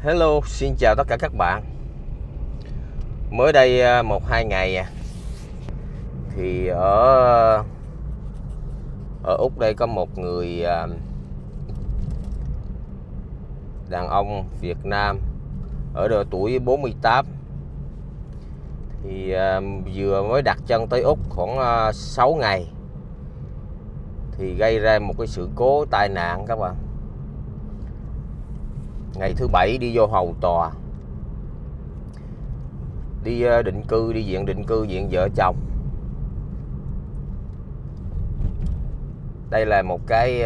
Hello, xin chào tất cả các bạn. Mới đây 1-2 ngày thì ở Úc đây có một người đàn ông Việt Nam ở độ tuổi 48 thì vừa mới đặt chân tới Úc khoảng 6 ngày thì gây ra một cái sự cố tai nạn các bạn. Ngày thứ Bảy đi vô hầu tòa, đi định cư, đi viện định cư, viện vợ chồng. Đây là một cái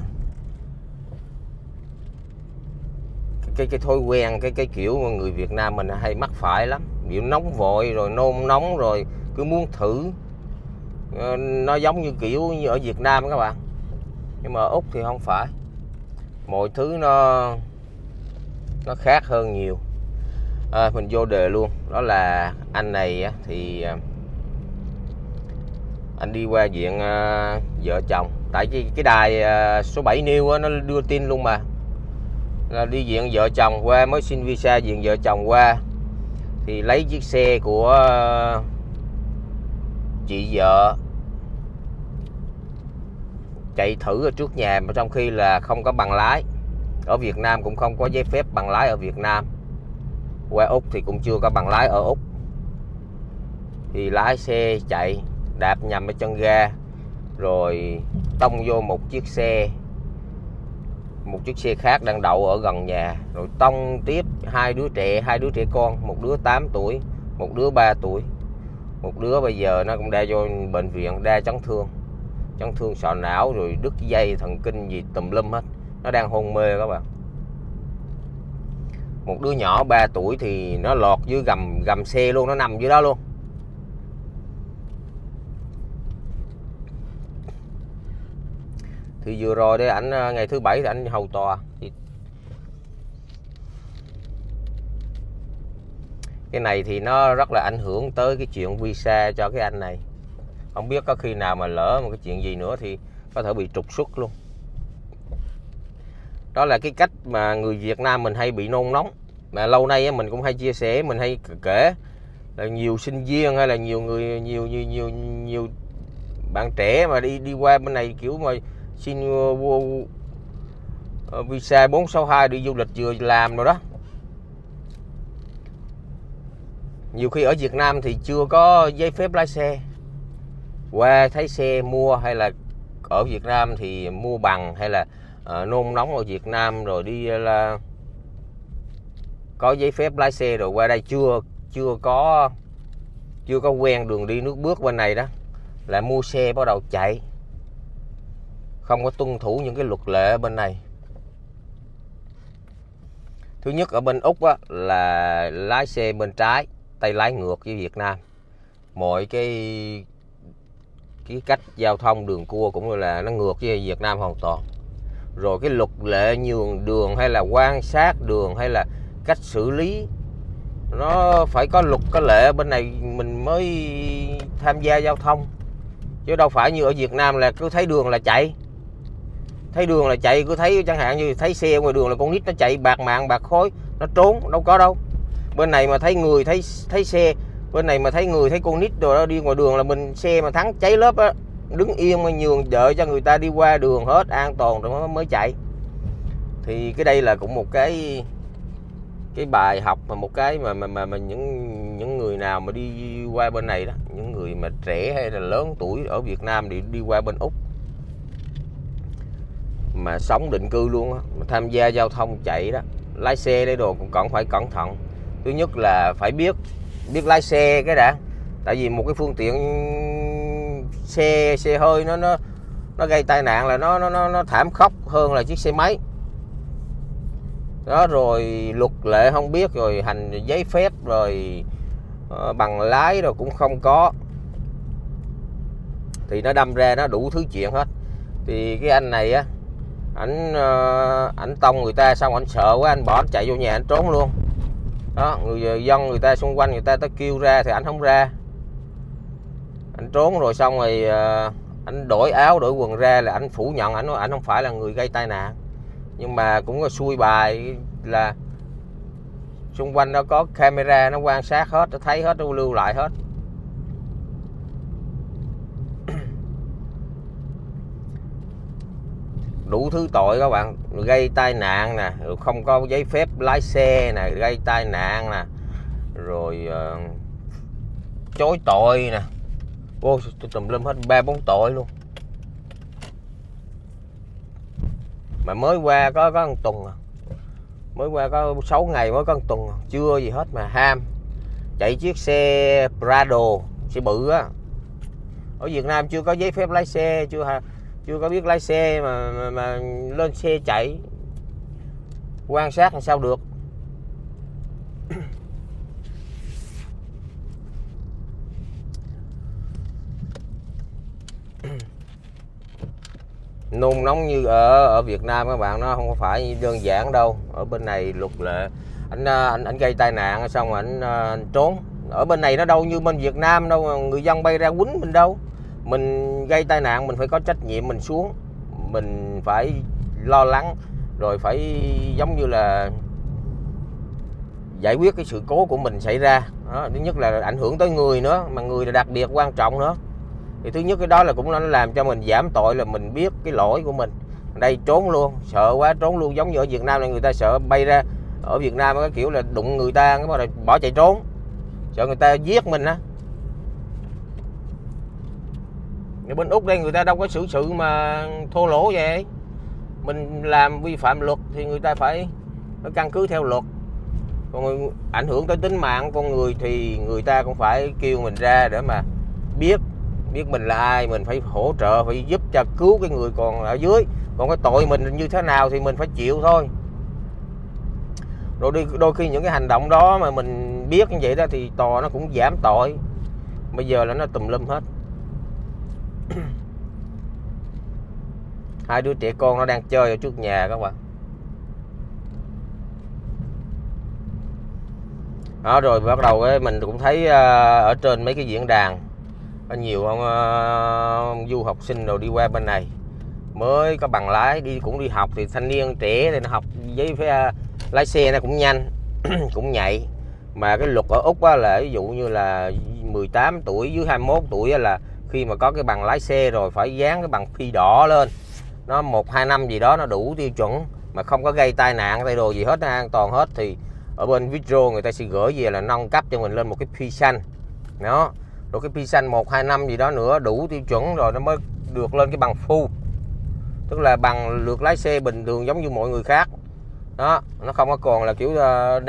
thói quen, cái kiểu mà người Việt Nam mình hay mắc phải lắm. Bị nóng vội rồi nôn nóng rồi cứ muốn thử. Nó giống như kiểu như ở Việt Nam các bạn. Nhưng mà ở Úc thì không phải. Mọi thứ nó khác hơn nhiều. Mình vô đề luôn. Đó là anh này thì anh đi qua viện vợ chồng. Tại vì cái đài số 7 News nó đưa tin luôn mà, là đi viện vợ chồng qua, mới xin visa viện vợ chồng qua thì lấy chiếc xe của chị vợ chạy thử ở trước nhà, mà trong khi là không có bằng lái. Ở Việt Nam cũng không có giấy phép bằng lái ở Việt Nam. Qua Úc thì cũng chưa có bằng lái ở Úc. Thì lái xe chạy đạp nhầm ở chân ga, rồi tông vô một chiếc xe khác đang đậu ở gần nhà, rồi tông tiếp hai đứa trẻ con, một đứa 8 tuổi, một đứa 3 tuổi. Một đứa bây giờ nó cũng đã vô bệnh viện, đa chấn thương sọ não, rồi đứt dây thần kinh gì tùm lum hết, nó đang hôn mê các bạn. Một đứa nhỏ 3 tuổi thì nó lọt dưới gầm xe luôn, nó nằm dưới đó luôn. Thì vừa rồi đấy, ảnh ngày thứ Bảy thì ảnh hầu tòa. Thì cái này thì nó rất là ảnh hưởng tới cái chuyện visa cho cái anh này. Không biết có khi nào mà lỡ một cái chuyện gì nữa thì có thể bị trục xuất luôn. Đó là cái cách mà người Việt Nam mình hay bị nôn nóng. Mà lâu nay mình cũng hay chia sẻ, mình hay kể là nhiều sinh viên hay là nhiều bạn trẻ mà đi qua bên này kiểu mà xin visa 462 đi du lịch vừa làm rồi đó. Nhiều khi ở Việt Nam thì chưa có giấy phép lái xe, qua thấy xe mua, hay là ở Việt Nam thì mua bằng, hay là nôn nóng ở Việt Nam rồi đi là có giấy phép lái xe, rồi qua đây chưa có quen đường đi nước bước bên này đó, là mua xe bắt đầu chạy, không có tuân thủ những cái luật lệ ở bên này. Thứ nhất, ở bên Úc là lái xe bên trái, tay lái ngược với Việt Nam. Mọi cái cách giao thông đường cua cũng là nó ngược với Việt Nam hoàn toàn. Rồi cái luật lệ nhường đường, hay là quan sát đường, hay là cách xử lý, nó phải có luật có lệ bên này mình mới tham gia giao thông. Chứ đâu phải như ở Việt Nam là cứ thấy đường là chạy. Cứ thấy chẳng hạn như thấy xe ngoài đường là con nít nó chạy bạc mạng bạc khối, nó trốn, đâu có đâu. Bên này mà thấy người thấy xe, bên này mà thấy người thấy con nít rồi đó đi ngoài đường là mình xe mà thắng cháy lớp á, đứng yên mà nhường đợi cho người ta đi qua đường hết an toàn rồi mới chạy. Thì cái đây là cũng một cái bài học, mà một cái mà những người nào mà đi qua bên này đó, những người mà trẻ hay là lớn tuổi ở Việt Nam thì đi qua bên Úc mà sống định cư luôn á, mà tham gia giao thông chạy đó, lái xe để đồ cũng còn phải cẩn thận. Thứ nhất là phải biết lái xe cái đã. Tại vì một cái phương tiện xe hơi nó gây tai nạn là nó thảm khốc hơn là chiếc xe máy đó. Rồi luật lệ không biết, rồi hành giấy phép, rồi bằng lái rồi cũng không có, thì nó đâm ra nó đủ thứ chuyện hết. Thì cái anh này á, ảnh tông người ta xong ảnh sợ quá, anh bỏ anh chạy vô nhà anh trốn luôn đó. Người dân người ta xung quanh người ta tới kêu ra thì ảnh không ra, anh trốn. Rồi xong rồi anh đổi áo đổi quần ra là anh phủ nhận, ảnh nói ảnh không phải là người gây tai nạn. Nhưng mà cũng có xuôi bài là xung quanh nó có camera, nó quan sát hết, nó thấy hết, nó lưu lại hết. Đủ thứ tội các bạn, gây tai nạn nè, không có giấy phép lái xe nè, gây tai nạn nè, rồi chối tội nè, ô tùm lum hết 3-4 tội luôn. Mà mới qua có 1 tuần à. Mới qua có 6 ngày, mới có 1 tuần, chưa gì hết mà ham chạy chiếc xe Prado, xe bự á. Ở Việt Nam chưa có giấy phép lái xe, chưa có biết lái xe mà lên xe chạy, quan sát làm sao được. Nôn nóng như ở Việt Nam các bạn, nó không có phải đơn giản đâu. Ở bên này luật lệ, anh gây tai nạn xong rồi anh trốn. Ở bên này nó đâu như bên Việt Nam đâu, người dân bay ra quýnh mình đâu. Mình gây tai nạn mình phải có trách nhiệm, mình xuống mình phải lo lắng, rồi phải giống như là giải quyết cái sự cố của mình xảy ra đó. Thứ nhất là ảnh hưởng tới người nữa, mà người là đặc biệt quan trọng nữa. Thì thứ nhất cái đó là cũng nó làm cho mình giảm tội, là mình biết cái lỗi của mình. Đây trốn luôn, sợ quá trốn luôn. Giống như ở Việt Nam là người ta sợ bay ra, ở Việt Nam cái kiểu là đụng người ta cái bắt bỏ chạy trốn, sợ người ta giết mình á. Ở bên Úc đây người ta đâu có xử sự mà thô lỗ vậy. Mình làm vi phạm luật thì người ta phải căn cứ theo luật. Còn ảnh hưởng tới tính mạng con người thì người ta cũng phải kêu mình ra để mà biết mình là ai, mình phải hỗ trợ, phải giúp cho cứu cái người còn ở dưới. Còn cái tội mình như thế nào thì mình phải chịu thôi. Rồi đôi khi những cái hành động đó mà mình biết như vậy đó thì tòa nó cũng giảm tội. Bây giờ là nó tùm lum hết. Hai đứa trẻ con nó đang chơi ở trước nhà các bạn. Đó, rồi bắt đầu mình cũng thấy ở trên mấy cái diễn đàn có nhiều ông du học sinh rồi đi qua bên này mới có bằng lái, cũng đi học. Thì thanh niên trẻ thì nó học giấy phép lái xe nó cũng nhanh cũng nhạy. Mà cái luật ở Úc á, là ví dụ như là 18 tuổi dưới 21 tuổi á, là khi mà có cái bằng lái xe rồi phải dán cái bằng phi đỏ lên, nó 1-2 năm gì đó nó đủ tiêu chuẩn, mà không có gây tai nạn tay đồ gì hết, nó an toàn hết, thì ở bên Vitro người ta sẽ gửi về là nâng cấp cho mình lên một cái phi xanh đó. Rồi cái phi xanh 1-2 năm gì đó nữa đủ tiêu chuẩn rồi nó mới được lên cái bằng full, tức là bằng lượt lái xe bình thường giống như mọi người khác đó. Nó không có còn là kiểu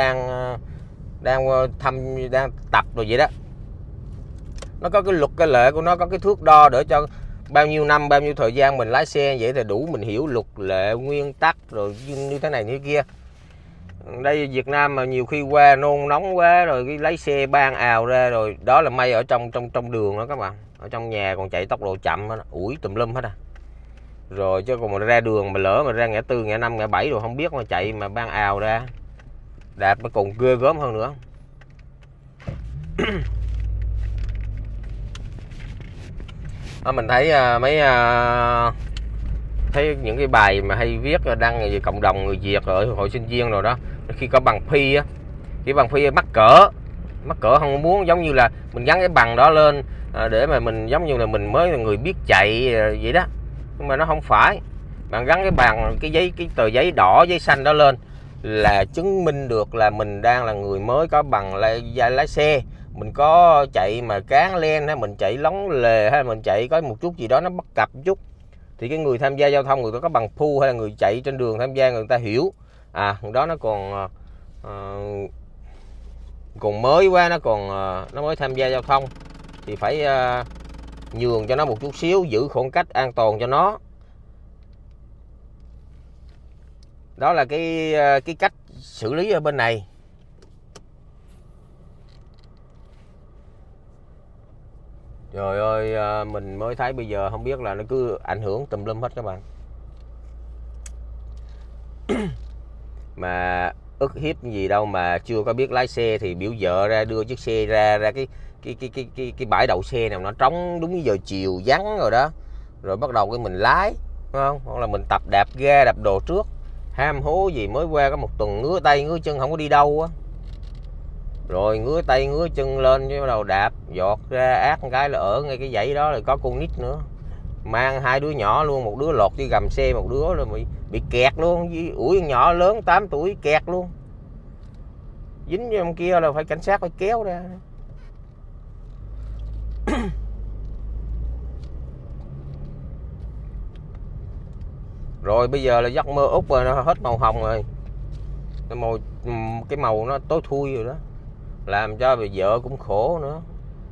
đang tập rồi vậy đó. Nó có cái luật cái lệ của nó, có cái thước đo để cho bao nhiêu năm, bao nhiêu thời gian mình lái xe vậy thì đủ mình hiểu luật lệ, nguyên tắc rồi như thế này như thế kia. Đây Việt Nam mà nhiều khi qua nôn nóng quá rồi cái lấy xe ban ào ra, rồi đó là may ở trong đường đó các bạn. Ở trong nhà còn chạy tốc độ chậm đó, ủi tùm lum hết à. Rồi chứ còn mà ra đường mà lỡ mà ra ngã 4, ngã 5, ngã 7 rồi không biết mà chạy mà ban ào ra, đạp nó còn ghê gớm hơn nữa. Đó, mình thấy thấy những cái bài mà hay viết đăng về cộng đồng người Việt ở hội sinh viên rồi đó, khi có bằng phi á, cái bằng phi mắc cỡ không muốn, giống như là mình gắn cái bằng đó lên để mà mình giống như là mình mới là người biết chạy vậy đó. Nhưng mà nó không phải, bạn gắn cái bằng, cái tờ giấy đỏ, giấy xanh đó lên là chứng minh được là mình đang là người mới có bằng lái xe. Mình có chạy mà cán len hay mình chạy lóng lề hay mình chạy có một chút gì đó nó bất cập một chút thì cái người tham gia giao thông, người ta có bằng phu hay là người chạy trên đường tham gia, người ta hiểu đó nó còn mới quá, nó mới tham gia giao thông thì phải nhường cho nó một chút xíu, giữ khoảng cách an toàn cho nó. Đó là cái cách xử lý ở bên này. Trời ơi, mình mới thấy bây giờ không biết là nó cứ ảnh hưởng tùm lum hết các bạn. Mà ức hiếp gì đâu mà chưa có biết lái xe thì biểu vợ ra đưa chiếc xe ra cái bãi đậu xe nào nó trống đúng giờ chiều vắng rồi đó. Rồi bắt đầu cái mình lái, đúng không? Hoặc là mình tập đạp ga đạp đồ trước. Ham hố gì mới qua có 1 tuần ngứa tay ngứa chân không có đi đâu á. rồi ngứa tay ngứa chân lên với bắt đầu đạp giọt ra ác một cái là ở ngay cái dãy đó, rồi có con nít nữa, mang 2 đứa nhỏ luôn, một đứa lọt dưới gầm xe, một đứa là bị kẹt luôn, ủi nhỏ lớn 8 tuổi kẹt luôn, dính với ông kia là phải cảnh sát phải kéo ra. Rồi bây giờ là giấc mơ Úc rồi, nó hết màu hồng rồi, cái màu nó tối thui rồi đó, làm cho vợ cũng khổ nữa.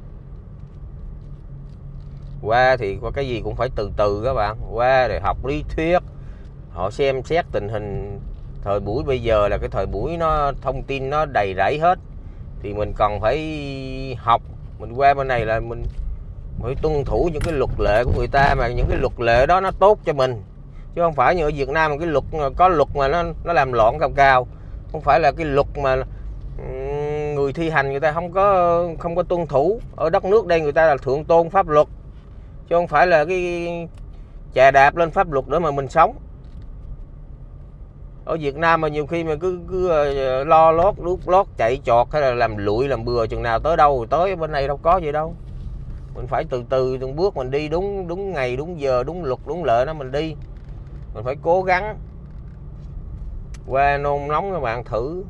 Qua thì có cái gì cũng phải từ từ các bạn, qua rồi học lý thuyết, họ xem xét tình hình thời buổi bây giờ là cái thời buổi nó thông tin nó đầy rẫy hết, thì mình còn phải học. Mình qua bên này là mình phải tuân thủ những cái luật lệ của người ta, mà những cái luật lệ đó nó tốt cho mình, chứ không phải như ở Việt Nam cái luật có luật mà nó làm loạn cao cao, không phải là cái luật mà người thi hành người ta không có tuân thủ. Ở đất nước đây người ta là thượng tôn pháp luật, chứ không phải là cái chà đạp lên pháp luật để mà mình sống. Ở Việt Nam mà nhiều khi mà cứ lo lót đút lót chạy chọt hay là làm lụi làm bừa, chừng nào tới đâu rồi tới. Bên này đâu có gì đâu, mình phải từ từ từng bước mình đi, đúng ngày đúng giờ đúng luật đúng lệ đó mình đi, mình phải cố gắng. Qua nôn nóng các bạn thử.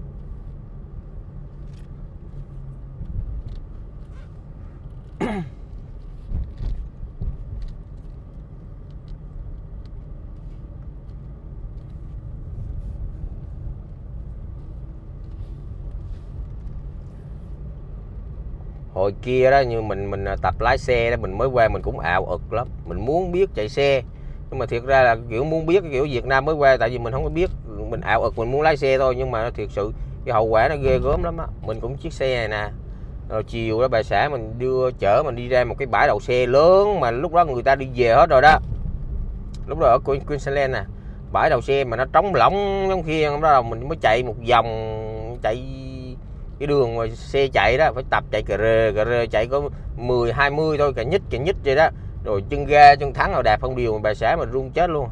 Hồi kia đó như mình tập lái xe đó, mình mới qua mình cũng ảo ực lắm, mình muốn biết chạy xe, nhưng mà thiệt ra là kiểu muốn biết cái kiểu Việt Nam mới qua, tại vì mình không có biết, mình ảo ực mình muốn lái xe thôi, nhưng mà thiệt sự cái hậu quả nó ghê gớm lắm á. Mình cũng chiếc xe này nè, rồi chiều đó bà xã mình chở mình đi ra một cái bãi đậu xe lớn, mà lúc đó người ta đi về hết rồi đó, lúc đó ở Queensland nè, bãi đậu xe mà nó trống lỏng giống kia, bắt đầu mình mới chạy một vòng, chạy cái đường mà xe chạy đó phải tập chạy cà rê chạy có 10-20 thôi, cả nhích vậy đó, rồi chân ga chân thắng nào đạp không điều mà bà xã mình run chết luôn.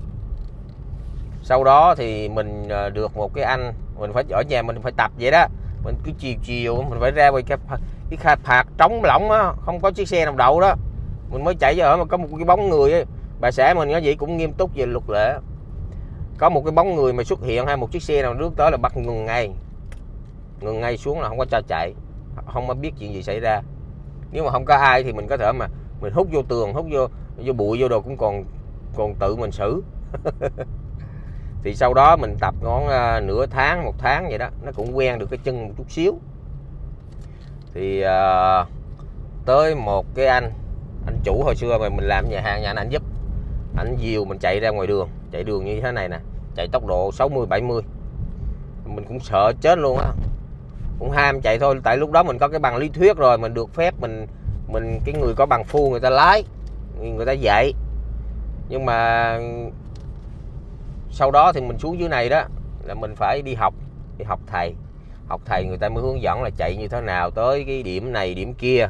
Sau đó thì mình được một cái anh, mình phải ở nhà mình phải tập vậy đó, mình cứ chiều mình phải ra cái khai phạt trống lỏng á, không có chiếc xe nào đậu đó, mình mới chạy ở mà có một cái bóng người ấy. Bà xã mình nó vậy cũng nghiêm túc về luật lệ, có một cái bóng người mà xuất hiện hay một chiếc xe nào nước tới là bắt ngừng ngay xuống, là không có cho chạy, không có biết chuyện gì xảy ra. Nếu mà không có ai thì mình có thể mà mình hút vô tường, hút vô bụi vô đồ cũng còn tự mình xử. Thì sau đó mình tập ngón nửa tháng 1 tháng vậy đó, nó cũng quen được cái chân một chút xíu. Thì tới một cái anh chủ hồi xưa mà mình làm nhà hàng nhà anh giúp, anh dìu mình chạy ra ngoài đường, chạy đường như thế này nè, chạy tốc độ 60-70, mình cũng sợ chết luôn á, cũng ham chạy thôi. Tại lúc đó mình có cái bằng lý thuyết rồi, mình được phép mình cái người có bằng phu người ta lái, người ta dạy. Nhưng mà sau đó thì mình xuống dưới này đó là mình phải đi học thầy người ta mới hướng dẫn là chạy như thế nào tới cái điểm này điểm kia,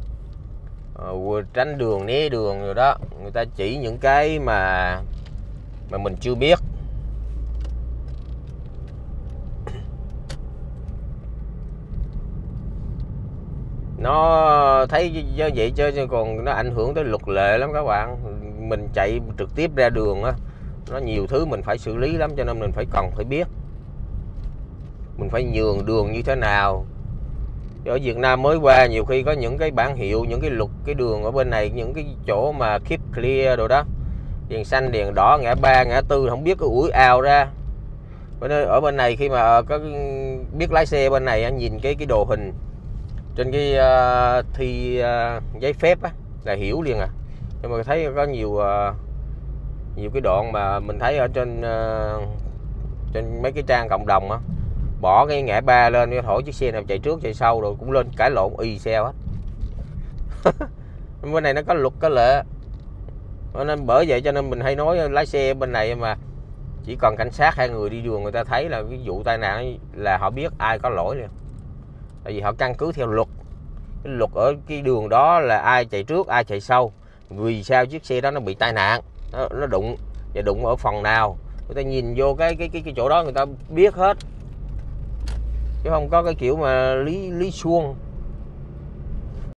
tránh đường né đường rồi đó, người ta chỉ những cái mà mình chưa biết. Nó thấy vậy chứ còn nó ảnh hưởng tới luật lệ lắm các bạn. Mình chạy trực tiếp ra đường á, nó nhiều thứ mình phải xử lý lắm, cho nên mình cần phải biết mình phải nhường đường như thế nào. Ở Việt Nam mới qua nhiều khi có những cái bảng hiệu, những cái luật cái đường ở bên này, những cái chỗ mà keep clear rồi đó, đèn xanh đèn đỏ, ngã ba ngã tư không biết, cái ủi ào ra. Ở bên này khi mà có biết lái xe bên này nhìn cái đồ hình trên cái thi giấy phép á là hiểu liền à. Nhưng mà thấy có nhiều cái đoạn mà mình thấy ở trên mấy cái trang cộng đồng á, bỏ cái ngã ba lên cái thổi chiếc xe nào chạy trước chạy sau rồi cũng lên cãi lộn y xeo hết. Bên này nó có luật có lệ, nên bởi vậy cho nên mình hay nói lái xe bên này mà chỉ cần cảnh sát hay người đi đường người ta thấy là cái vụ tai nạn là họ biết ai có lỗi liền. Tại vì họ căn cứ theo luật, cái luật ở cái đường đó là ai chạy trước ai chạy sau, vì sao chiếc xe đó nó bị tai nạn, nó đụng và đụng ở phần nào, người ta nhìn vô cái chỗ đó người ta biết hết. chứ không có cái kiểu mà lý xuông.